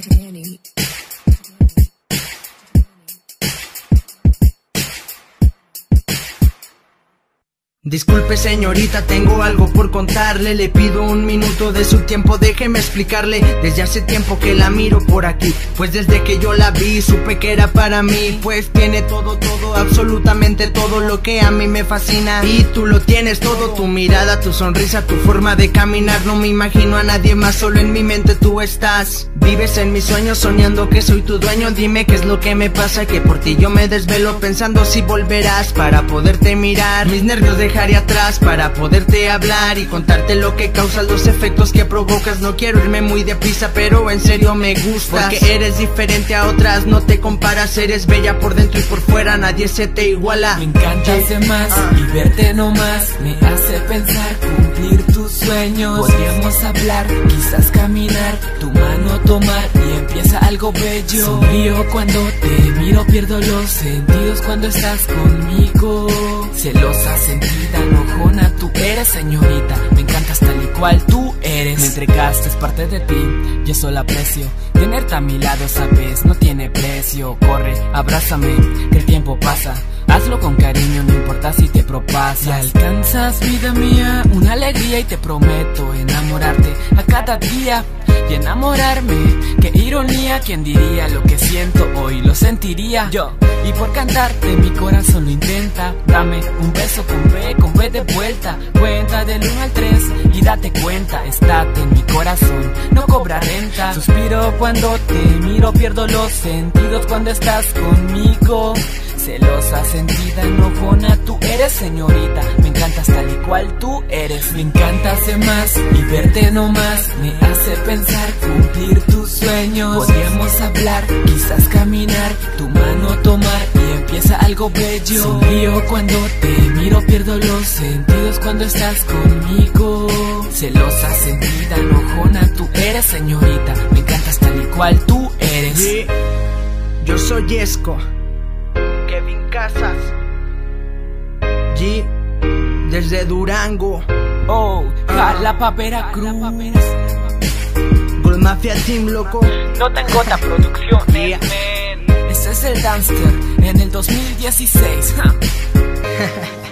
Disculpe señorita, tengo algo por contarle. Le pido un minuto de su tiempo, déjeme explicarle. Desde hace tiempo que la miro por aquí, pues desde que yo la vi supe que era para mí. Pues tiene todo, absolutamente todo lo que a mí me fascina. Y tú lo tienes todo, tu mirada, tu sonrisa, tu forma de caminar. No me imagino a nadie más, solo en mi mente tú estás. Vives en mis sueños soñando que soy tu dueño. Dime qué es lo que me pasa, que por ti yo me desvelo pensando si volverás para poderte mirar. Mis nervios dejaré atrás para poderte hablar y contarte lo que causas, los efectos que provocas. No quiero irme muy deprisa, pero en serio me gustas, porque eres diferente a otras, no te comparas. Eres bella por dentro y por fuera, nadie se te iguala. Me encantas de más y verte nomás me hace pensar cumplir tus sueños. Podríamos hablar, quizás caminar, tu mano tomar y empieza algo bello. Sonrío cuando te miro, pierdo los sentidos cuando estás conmigo. Celosa, sentida, enojona, tú eres señorita. Me encantas tal y cual tú eres. Me entregaste, es parte de ti, yo solo aprecio tenerte a mi lado, sabes, no tiene precio. Corre, abrázame, que el tiempo pasa. Hazlo con cariño, no importa si te propasas. Si alcanzas, vida mía, una alegría y te prometo enamorarte a cada día y enamorarme. Qué ironía, ¿quién diría lo que siento hoy? Lo sentiría yo. Y por cantarte mi corazón lo intenta. Dame un beso con B de vuelta. Cuenta del 1 al 3 y date cuenta. Estate en mi corazón, no cobra renta. Suspiro cuando te miro, pierdo los sentidos cuando estás conmigo. Celosa, sentida, enojona, tú eres señorita. Me encantas tal y cual tú eres. Me encantas de más y verte nomás me hace pensar cumplir tus sueños. Podríamos hablar, quizás caminar, tu mano tomar y empieza algo bello. Sonrío cuando te miro, pierdo los sentidos cuando estás conmigo. Celosa, sentida, enojona, tú eres señorita. Me encantas tal y cual tú eres. Sí. Yo soy Esco, Kevin Casas, G, desde Durango. Oh, Jalapa, Veracruz. Gold Mafia Team, loco. No tengo otra producción. Yeah. Ese es el Danster en el 2016.